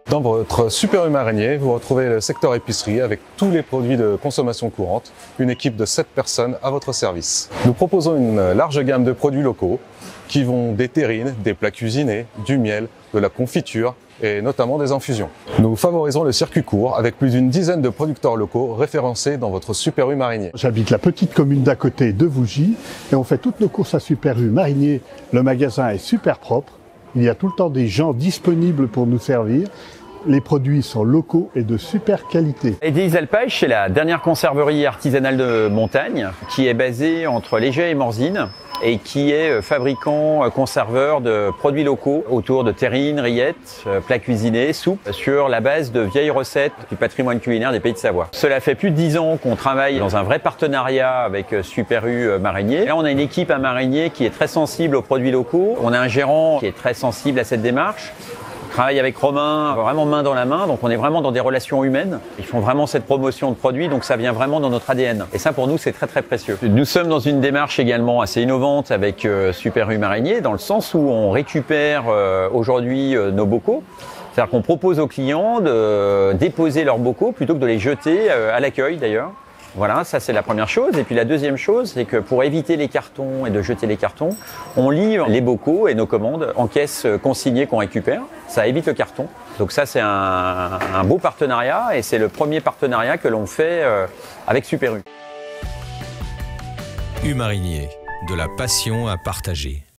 Dans votre Super U Marinier, vous retrouvez le secteur épicerie avec tous les produits de consommation courante, une équipe de 7 personnes à votre service. Nous proposons une large gamme de produits locaux qui vont des terrines, des plats cuisinés, du miel, de la confiture et notamment des infusions. Nous favorisons le circuit court avec plus d'une dizaine de producteurs locaux référencés dans votre Super U Marinier. J'habite la petite commune d'à côté de Vougy et on fait toutes nos courses à Super U Marinier. Le magasin est super propre, il y a tout le temps des gens disponibles pour nous servir. Les produits sont locaux et de super qualité. Eddie's Alpages, c'est la dernière conserverie artisanale de montagne qui est basée entre Léger et Morzine et qui est fabricant, conserveur de produits locaux autour de terrines, rillettes, plats cuisinés, soupes, sur la base de vieilles recettes du patrimoine culinaire des Pays de Savoie. Cela fait plus de 10 ans qu'on travaille dans un vrai partenariat avec Super U Marinier. Là, on a une équipe à Marinier qui est très sensible aux produits locaux. On a un gérant qui est très sensible à cette démarche. On travaille avec Romain vraiment main dans la main, donc on est vraiment dans des relations humaines. Ils font vraiment cette promotion de produits, donc ça vient vraiment dans notre ADN. Et ça, pour nous, c'est très très précieux. Nous sommes dans une démarche également assez innovante avec Super U Marinier, dans le sens où on récupère aujourd'hui nos bocaux. C'est-à-dire qu'on propose aux clients de déposer leurs bocaux plutôt que de les jeter à l'accueil d'ailleurs. Voilà, ça c'est la première chose. Et puis la deuxième chose, c'est que pour éviter les cartons et de jeter les cartons, on livre les bocaux et nos commandes en caisse consignée qu'on récupère. Ça évite le carton. Donc ça c'est un beau partenariat et c'est le premier partenariat que l'on fait avec Super U. U Marinier, de la passion à partager.